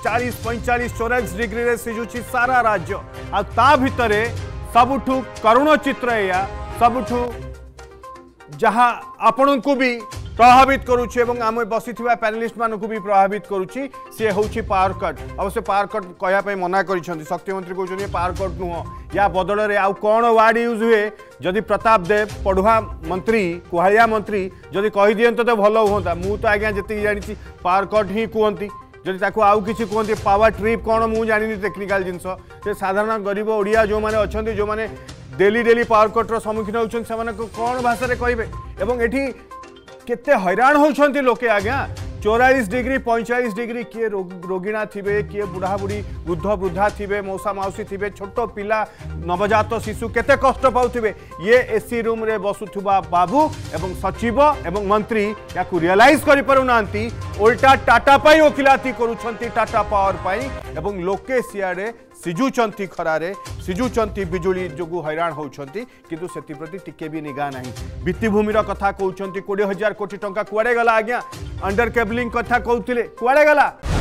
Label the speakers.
Speaker 1: 40-45 44 degree रे सिजुची सारा राज्य आ ता भितरे सबुठु करुण चित्र या सबुठु जहाँ आपण को भी प्रभावित करुच्ची एवं आम बसी पैनलिस्ट मान भी प्रभावित करुच्ची सी हूँ पावर कट अवश्य पावर कट कहवाई मना कर शक्ति मंत्री कहते पावर कट नुह या बदल में आउ कौन वार्ड यूज हुए जदि प्रताप देव पढ़ुआ मंत्री कुहाड़िया मंत्री जदि कही दियंत तो भल हुआ मु तो आज्ञा जी जानी पावर कट ही कहती जदि आउ कि कहते पावर ट्रिप कौन मुझे जानी टेक्निकाल जिनस से साधारण गरीब ओडिया जो मैंने अच्छा जो मैंने डेली डेली पावर कट्र सम्मुखीन होती कौन भाषा कहे एवं एठी केते हैरान होती लोके आज्ञा 44 डिग्री 45 डिग्री किए रोगिणा थिबे किए बुढ़ा बुढ़ी वृद्ध वृद्धा थिबे मौसा माउसी थिबे छोट पिला नवजात शिशु केते कष्ट पाउथिबे ये एसी रूम रे बसुथुबा बाबू एवं सचिव एवं मंत्री या रियलाइज करि परुनांती उल्टा टाटा पाई ओकिलाती करूछंती टाटा पावर पाई एवं लोके सियाडे सिजुचंती खरारे सिजुचंती बिजुली जोगु हैरान होउछंती किंतु सेति प्रति टिके भी निगाह नाही भित्तिभूमिर कथा कहउछंती 20,000 कोटी टंका कुआडे गला आज्ञा अंडर केबलिंग कथा कहउतिले कुआडे गला।